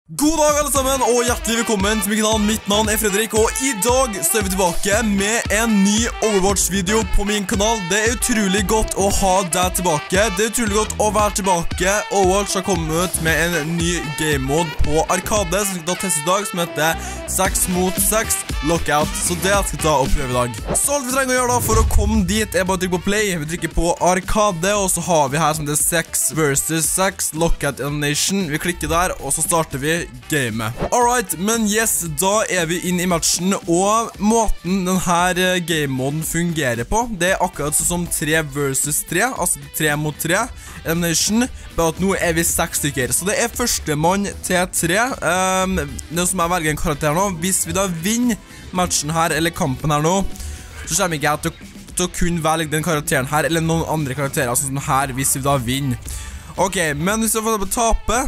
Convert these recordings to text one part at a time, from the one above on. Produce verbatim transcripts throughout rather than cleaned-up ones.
God dag alle sammen, og hjertelig velkommen til min kanal. Mitt navn er Fredrik, og i dag så er vi tilbake med en ny Overwatch-video på min kanal. Det er utrolig godt å ha deg tilbake. Det er utrolig godt å være tilbake. Overwatch har kommet med en ny game mode på Arkade, som vi skal ta test i dag, som heter seks mot seks Lockout. Så det skal vi ta og prøve i dag. Så alt vi trenger å gjøre da for å komme dit er bare å trykke på play. Vi trykker på Arkade, og så har vi her som det er seks versus seks Lockout Elimination. Vi klikker der, og så starter vi gamet. Alright, men yes, da er vi inn i matchen, og måten denne game-moden fungerer på, det er akkurat som tre versus tre, altså tre mot tre elimination, bare at nå er vi seks stykker. Så det er første mann til tre. Um, det som jeg velger en karakter nå, hvis vi da vinner matchen her, eller kampen her nå, så kommer ikke jeg til, til å kunne velge den karakteren her, eller noen andre karakterer, altså sånn her, hvis vi da vinner. Ok, men hvis vi får tape,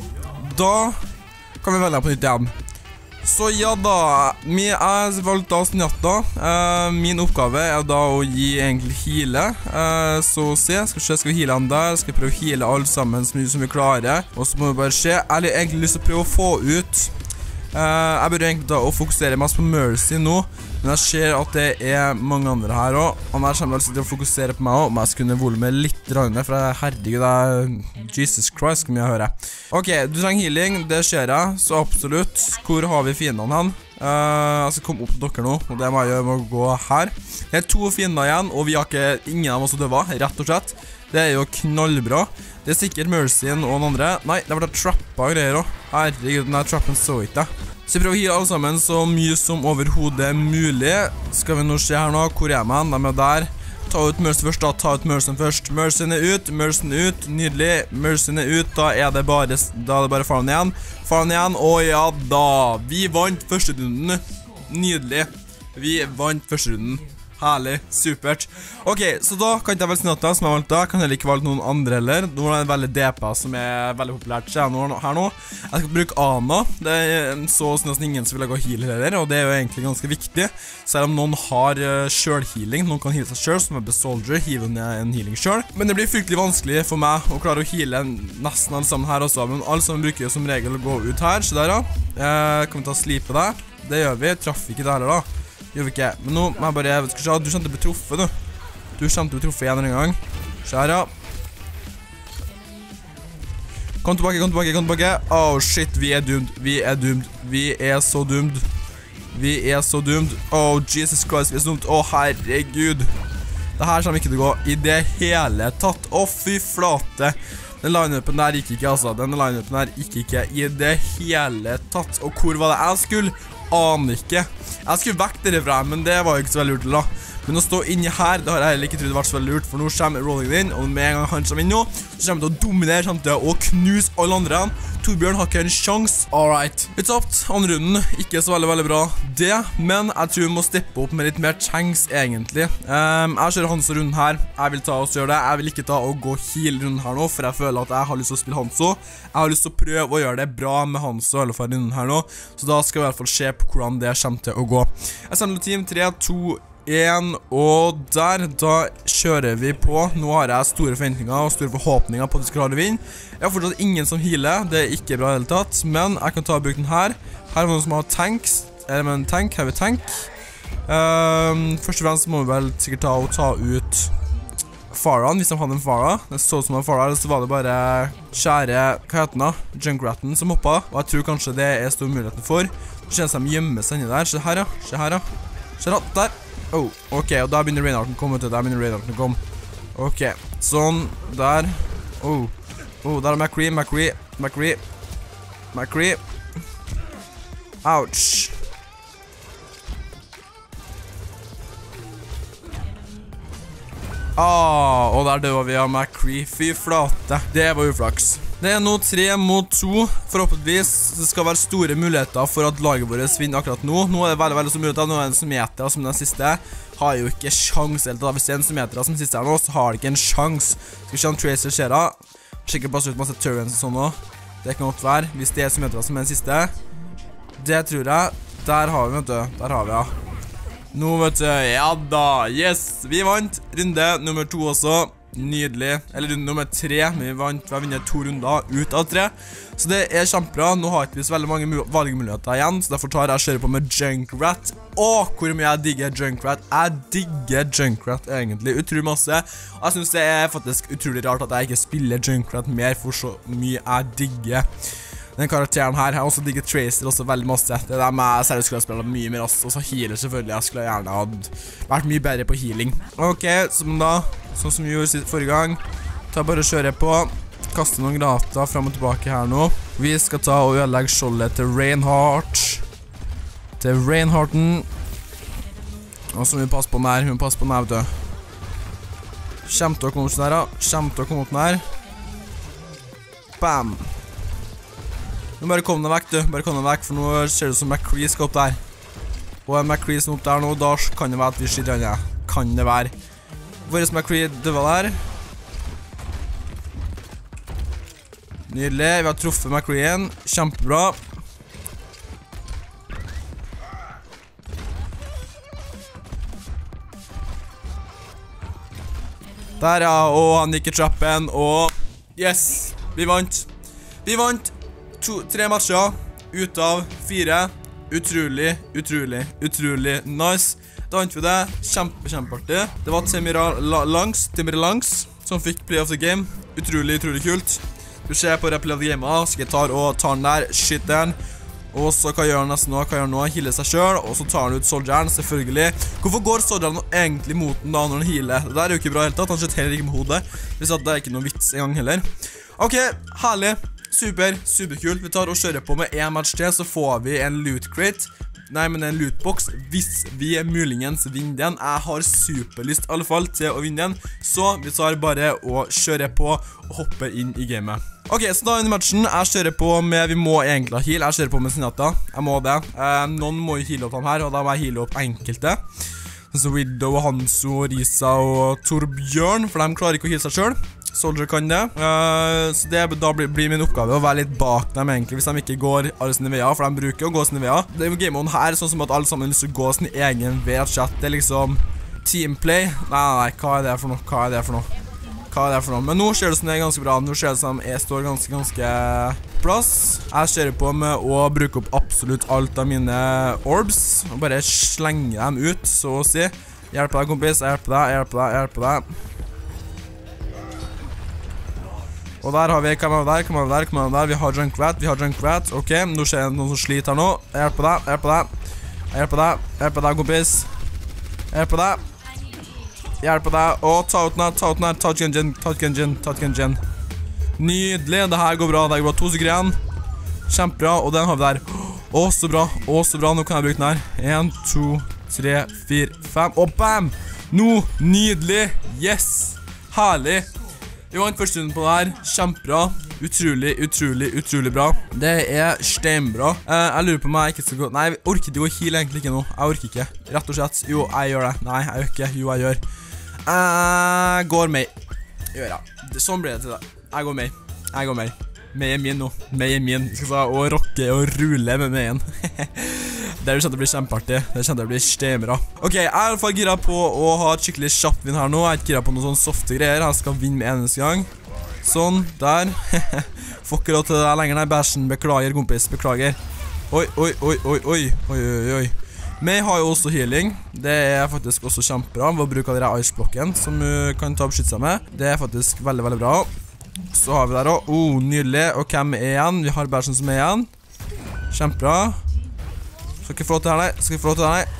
da kan vi velge på nytt igjen. Så ja da, jeg har valgt da Snjatta. Uh, min oppgave er da å gi egentlig heale. Uh, så se, skal vi se, skal vi heale han der, skal vi prøve å heale alle sammen så mye som vi klarer. Og så må vi bare se, jeg har egentlig lyst til å prøve å få ut. Uh, jeg bør egentlig da å fokusere mest på Mercy nå, men jeg ser at det er mange andre her også. Og her kommer jeg til å fokusere på meg også, om jeg skal kunne volumet litt rande, for jeg, herregud, jeg, Jesus Christ, skal mye høre. Ok, du trenger healing, det ser jeg, så absolutt. Hvor har vi fiendene hen? Uh, jeg skal komme opp til dere nå, og det må jeg gjøre med å gå her. Det er to fiender igjen, og vi har ikke, ingen av oss å døve, rett og slett. Det er jo knallbra. Det er sikkert Mercyen og den andre. Nei, det var da trappa og greier også. Herregud, denne trappen så ikke jeg. Så vi prøver å heale alle sammen så mye som overhodet mulig. Skal vi nå se her nå, hvor er man? De er der. Ta ut Mercyen først da, ta ut Mercyen først. Mercyen er ut, Mercyen er ut, nydelig. Mercyen er ut, da er det bare, da er det bare Farlan igjen. Farlan igjen, og ja da. Vi vant første runden. Nydelig. Vi vant første runden. Herlig, supert. Ok, så da kan jeg vel Snjatta som jeg valgte da. Kan heller ikke valgte noen andre heller. Nå er det veldig D P som er veldig populært her nå. Jeg skal bruke Ana. Det er så nesten ingen som vil gå heal heller, og det er jo egentlig ganske viktig. Selv om noen har selv-healing, noen kan heale seg selv, som er Best Soldier, hiver ned en healing selv. Men det blir fryktelig vanskelig for meg å klare å heale nesten alle sammen her også. Men alle sammen bruker jo som regel å gå ut her, så der da. Eh, kan vi ta slipe der? Det gjør vi, traff ikke det her da. Gjør vi ikke, men nå må jeg bare, skal se, du kommer til å bli truffet du. Du kommer til å bli truffet igjen en gang. Se her, ja. Kom tilbake, kom tilbake, kom tilbake. Oh shit, vi er doomed, vi er doomed, vi er så doomed. Vi er så doomed. Oh Jesus Christ, vi er så doomed. Oh herregud. Det her kommer ikke til å gå i det hele tatt. Å fy flate. Den line-upen der gikk ikke altså, den line-upen der gikk ikke i det hele tatt. Og hvor var det jeg skulle? Aner ikke. Jeg skulle vekk dere fra, men det var jo ikke så veldig lurt da. Men å stå inni her, det har jeg heller ikke trodd det var så veldig lurt, for nå kommer Rolling inn, og med en gang han kommer inn nå, så kommer han til å dominere samtidig og knuse alle andre igjen. Torbjørn har ikke en sjans. Alright. Vi tapt andre runden, ikke så veldig, veldig bra det, men jeg tror vi må steppe opp med litt mer tanks egentlig. Um, jeg kjører Hanzo runden her, jeg vil ta og gjøre det, jeg vil ikke ta og gå heal runden her nå, for jeg føler at jeg har lyst til å spille Hanzo. Jeg har lyst til å prøve å gjøre det bra med Hanzo, i alle fall runden her nå, så da skal vi i hvert fall se på hvordan det kommer til å gå. Jeg samler team tre, to, en, og der, da kjører vi på. Nå har jeg store forventninger og store forhåpninger på at vi skal klare å vinne. Jeg har fortsatt ingen som healer, det er ikke bra i hele tatt, men jeg kan ta og bruke den her. Her er noen som har tanks, eller med en tank, her har vi tank. Um, først og fremst må vi vel sikkert ta og ta ut Farhan, hvis de hadde en Farah. Det så ut som en Farah, så var det bare kjære, hva heter den da? Junkratten som hoppet, og jeg tror kanskje det er stor muligheten for. Det kjennes som de gjemmer seg inni der. Se her ja, se her ja. Se her, der. Oh, ok, og da begynner Reinhardten å komme ut, der begynner Reinhardten å komme. Ok, sånn, der. Oh, oh, der er McCree, McCree, McCree, McCree. Ouch. Ah, og der døde vi av McCree, fy flate. Det var uflaks. Det er nå tre mot to, forhåpentligvis. Det skal være store muligheter for at laget vårt vinner akkurat nå. Nå er det veldig, veldig store muligheter. Nå er det en Symmetra som den siste. Har jo ikke sjans, eller da hvis det er en Symmetra som den siste her nå, så har det ikke en sjans. Skal vi se om Tracer skjer da. Sikkert bare ut masse turrents og sånn nå. Det kan godt være, hvis det er Symmetra som er den siste. Det tror jeg. Der har vi, vet du. Der har vi, ja. Nå, vet du. Ja da, yes. Vi vant runde nummer to også. Nydelig. Eller runde nummer tre, men vi vant, vi har vunnet to runder ut av tre. Så det er kjempebra. Nå har ikke vi så veldig mange valgmuligheter igjen, så derfor tar jeg kjører på med Junkrat. Åh, hvor mye jeg digger Junkrat. Jeg digger Junkrat egentlig, utrolig masse. Og jeg synes det er faktisk utrolig rart at jeg ikke spiller Junkrat mer, for så mye jeg digger den karakteren her. Jeg også digger Tracer også veldig masse. Det er dem jeg seriøst skulle ha spillet mye mer, og så healer selvfølgelig. Jeg skulle gjerne ha vært mye bedre på healing. Ok, som da, sånn som vi gjorde forrige gang, ta bare og kjøre på, kaste noen granater frem og tilbake her nå. Vi skal ta og ødelegge skjoldet til Reinhardt. Til Reinhardten. Og så må vi passe på den her, vi må passe på den her, vet du. Kjem til å komme opp den her, da. Kjem til å komme opp den her. Bam. Nå bare kom den vekk, du. Bare kom den vekk, for nå ser det ut som McCree skal opp der. Og en McCree som er opp der nå, da kan det være at vi skyter han, ja. Kan det være. Hvor er McCree døva der? Nydelig. Vi har truffet McCreen. Kjempebra. Der, ja. Og han gikk i trappen, og yes, vi vant. Vi vant. To, tre matcher ut av fire. Utrolig, utrolig, utrolig nice. Da vant vi det. Kjempe, kjempeartig. Det var Temira Langs, Temira Langs som fikk play of the game. Utrolig, utrolig kult. Du ser på det play of the game, skal jeg ta og ta den der, skyt den. Og så hva gjør han nesten nå? Hva gjør han nå? Healer seg selv, og så tar han ut soldieren, selvfølgelig. Hvorfor går soldieren egentlig mot den da når han healer? Det der er jo ikke bra helt tatt, han skjøt heller ikke med hodet. Hvis at det er ikke noe vits en gang heller. Ok, herlig. Super, superkult. Vi tar og kjører på med en match til, så får vi en loot crate. Nei, men en lootbox, hvis vi muligens vinner den. Jeg har superlyst i alle fall til å vinne den, så vi tar bare og kjører på og hopper inn i gamet. Ok, så da under matchen, jeg kjører på med, vi må egentlig ha heal, jeg kjører på med Sinata, jeg må det. Eh, noen må jo heale opp dem her, og da må jeg heale opp enkelte. Sånn som Widow, Hanso, Risa og Torbjørn, for de klarer ikke å heale seg selv. Soldier kan det, uh, så det da blir, blir min oppgave å være litt bak dem egentlig, hvis de ikke går alle sine veier, for de bruker å gå sine veier. Det er jo gamemoden her, sånn som at alle sammen har lyst til å gå sin egen vei, chat, det er liksom teamplay. Nei, nei, nei, hva er det for noe, hva er det for noe, hva er det for noe? Men nå ser det som det er ganske bra, nå ser det som jeg står ganske, ganske plass. Jeg kjører på med å bruke opp absolutt alt av mine orbs, og bare slenge dem ut, så å si. Hjelp deg, kompis, hjelp deg, hjelp deg, hjelp deg. Og der har vi, kom av der, kom av der, kom av der, vi har Junkrat, vi har Junkrat, ok, nå ser jeg noen som sliter her nå, jeg hjelper deg, jeg hjelper deg, jeg hjelper deg, jeg hjelper deg, kompis, jeg hjelper deg, jeg hjelper deg, og ta ut den her, ta ut den her, ta ut Genjin, ta ut Genjin, ta ut Genjin, nydelig, det her går bra, det går bra, to stykker igjen, kjempebra, og den har vi der, å, så bra, å, så bra, nå kan jeg bruke den her, en, to, tre, fire, fem, og bam, nå, nydelig, yes, herlig. Vi vant første runden på det her, kjempebra, utrolig, utrolig, utrolig bra. Det er steinbra. Eh, jeg lurer på om jeg ikke skal gå, nei, jeg orker ikke å heal egentlig ikke nå, jeg orker ikke, rett og slett, jo, jeg gjør det, nei, jeg gjør ikke, jo, jeg gjør. Jeg går med, gjør jeg, sånn blir det til det, jeg går med, jeg går med, med er min nå, med er min, jeg skal ta og rocke og rulle med meg igjen. Det er jo kjent å bli kjempeartig. Det er kjent å bli stemmere. Ok, jeg er i hvert fall gira på å ha et skikkelig kjapt vinn her nå. Jeg er ikke gira på noen sånne softe greier. Jeg skal vinne med eneste gang. Sånn, der. Får ikke råd til det lenger, nei, bæsjen. Beklager, kompis, beklager. Oi, oi, oi, oi, oi, oi, oi, oi. Men har jo også healing. Det er faktisk også kjempebra ved å bruke denne iceblokken som du kan ta og beskytte seg med. Det er faktisk veldig, veldig bra. Så har vi der også. Oh, nydelig. Og hvem er igjen? Vi har bæsjen som er igjen. Kjempebra. Skal ikke få til her, nei. Skal ikke få til her, nei.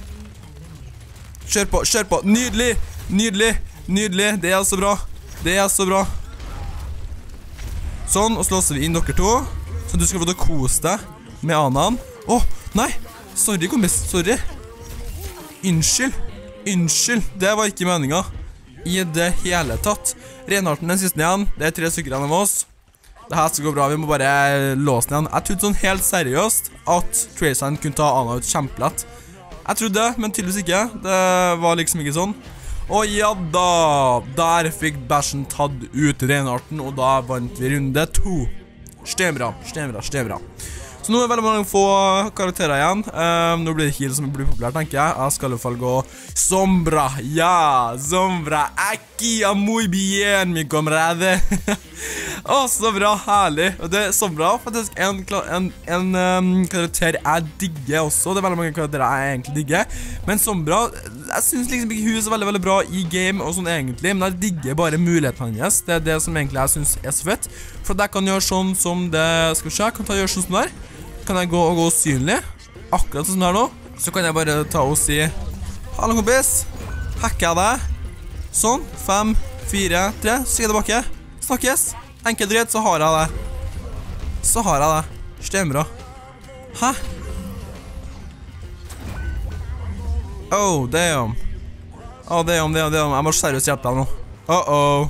Og kjør på, kjør på. Nydelig, nydelig, nydelig. Det er så bra. Det er så bra. Sånn, og så låser vi inn dere to. Så du skal få til å kose deg med Anan. Åh, nei. Sorry, kompis. Sorry. Unnskyld. Unnskyld. Det var ikke meningen. I det hele tatt. Reinhardten den siste igjen. Det er tre stykker igjen av oss. Det her skal gå bra, vi må bare låse den igjen. Jeg trodde sånn helt seriøst at Traceren kunne ta Ana ut kjempelett. Jeg trodde det, men tydeligvis ikke. Det var liksom ikke sånn. Og ja da, der fikk bæsjen tatt ut Reinhardten, og da vant vi runde to. Stembra, stembra, stembra. Så nå er det veldig mange få karakterer igjen. um, Nå blir det heal som blir populært, tenker jeg. Jeg skal i hvert fall gå Sombra, ja, Sombra, ek Skia muy bien, min kamerade. Å, så bra, herlig. Og det er så bra, faktisk en, en, en um, karakter jeg digger også. Det er veldig mange karakterer jeg egentlig digger. Men så bra, jeg synes liksom ikke hun er så veldig, veldig bra i game og sånn egentlig. Men jeg digger bare muligheten hennes. Det er det som egentlig jeg synes er så fett. For at jeg kan gjøre sånn som det, skal vi se, jeg kan ta gjøre sånn som der. Kan jeg gå og gå synlig. Akkurat sånn her nå. Så kan jeg bare ta og si, hallo kompis, hacker jeg deg. Sånn, fem, fire, tre, så er jeg tilbake. Snakkes. Enkelt og greit, så har jeg det. Så har jeg det. Stemmer bra. Hæ? Oh, damn. Oh, damn, damn, damn. Jeg må seriøst hjelpe deg nå. Uh-oh.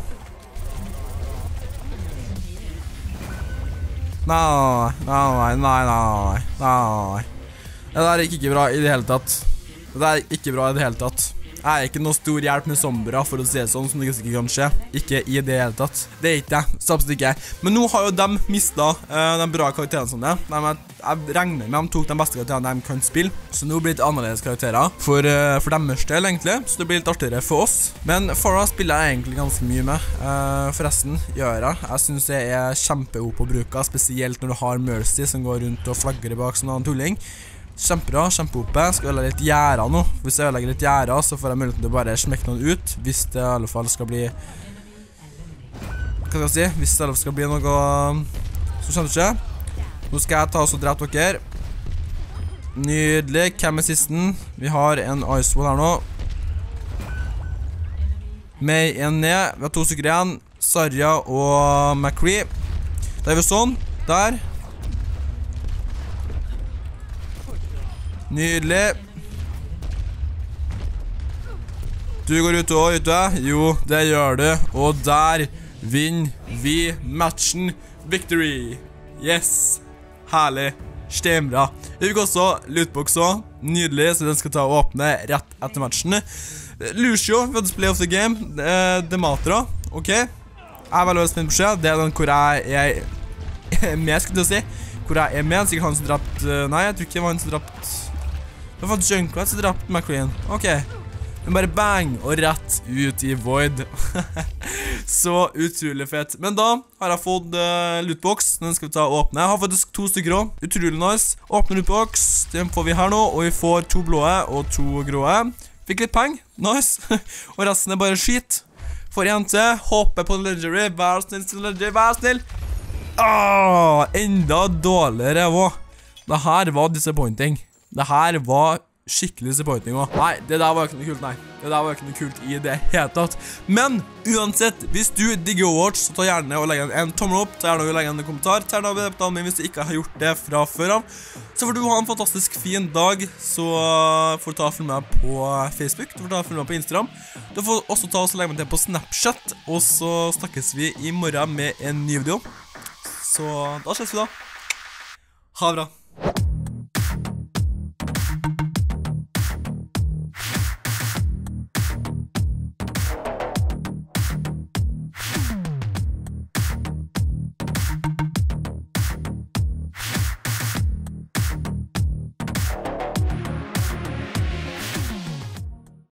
Nei, nei, nei, nei, nei. Det der er ikke bra i det hele tatt. Det der er ikke bra i det hele tatt. Jeg er ikke noe stor hjelp med zombier for å se sånn som det ikke kan skje. Ikke i det hele tatt. Det er ikke jeg. Så absolutt ikke. Men nå har jo de mistet uh, de bra karakterene som det. De, jeg regner med de tok de beste karakterene de kan spille. Så nå blir det annerledes karakterer for, uh, for deres del egentlig. Så det blir litt artigere for oss. Men Pharah spiller jeg egentlig ganske mye med. Uh, forresten, gjør jeg. Jeg synes det er kjempe-god på bruka. Spesielt når du har Mercy som går rundt og flagger bak som en tulling. Kjempebra, kjempeoppe. Skal ødelegge litt gjerder nå. Hvis jeg ødelegger litt gjerder, så får jeg muligheten til å bare smekke noen ut. Hvis det i alle fall skal bli... Hva skal jeg si? Hvis det i alle fall skal bli noe... Så kjenner du ikke? Nå skal jeg ta oss og drepe dere. Nydelig. Hvem er sisten? Vi har en Icewall her nå. May en ned. Vi har to stykker igjen. Sarja og McCree. Da er vi sånn. Der. Nydelig. Du går ut og ute. Jo, det gjør du. Og der vinner vi matchen. Victory. Yes. Herlig. Stembra. Vi fikk også lootbox også. Nydelig, så den skal ta og åpne rett etter matchen. Lucio, vi hadde play of the game. Dematra. Ok. Jeg er veldig spent på seg. Det er den hvor jeg er med, skulle jeg si. Hvor jeg er med. Sikkert han som drapt... Nei, jeg tror ikke det var han som drapt... Det var faktisk Junkrat som drapt McCree. Ok. Men bare bang, og rett ut i Void. Så utrolig fett. Men da har jeg fått uh, lootbox. Den skal vi ta og åpne. Jeg har faktisk to stykker også. Utrolig nice. Åpne lootbox. Den får vi her nå. Og vi får to blåe og to gråe. Fikk litt peng. Nice. Og resten er bare skit. Får en til. Håper på legendary. Vær snill til legendary. Vær snill. Ah, enda dårligere også. Det her var disappointing. Det her var skikkelig disappointing også. Nei, det der var ikke noe kult, nei. Det der var ikke noe kult i det hele tatt. Men uansett, hvis du digger Overwatch, så ta gjerne og legge en, en tommel opp. Ta gjerne og legge en kommentar. Ta gjerne og bedre på hvis du ikke har gjort det fra før av. Så får du ha en fantastisk fin dag. Så får du ta og følge med på Facebook. Du får ta og følge med på Instagram. Du får også ta og legge med det på Snapchat. Og så snakkes vi i morgen med en ny video. Så da ses vi da. Ha det bra.